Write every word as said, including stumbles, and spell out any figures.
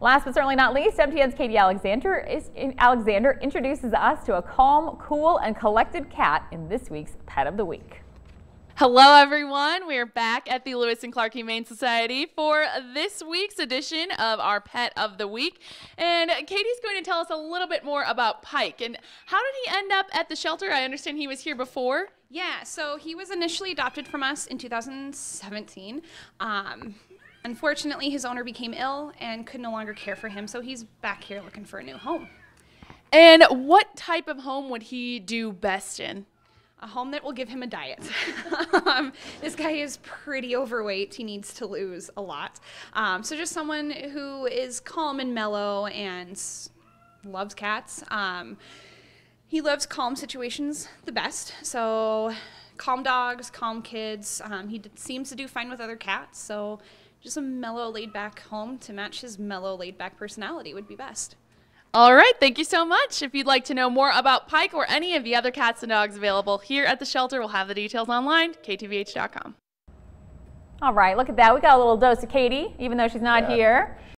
Last but certainly not least, M T N's Katie Alexander, is, Alexander introduces us to a calm, cool, and collected cat in this week's Pet of the Week. Hello everyone, we are back at the Lewis and Clark Humane Society for this week's edition of our Pet of the Week. And Katie's going to tell us a little bit more about Pike. And how did he end up at the shelter? I understand he was here before. Yeah, so he was initially adopted from us in two thousand seventeen. Um, unfortunately, his owner became ill and could no longer care for him, so he's back here looking for a new home. And what type of home would he do best in? A home that will give him a diet. um, this guy is pretty overweight. He needs to lose a lot. Um, so just someone who is calm and mellow and loves cats. Um, he loves calm situations the best. So calm dogs, calm kids. Um, he d seems to do fine with other cats. So just a mellow, laid-back home to match his mellow, laid-back personality would be best. All right, thank you so much. If you'd like to know more about Pike or any of the other cats and dogs available here at the shelter, we'll have the details online, K T V H dot com. All right, look at that. We got a little dose of Katie, even though she's not Yeah. here.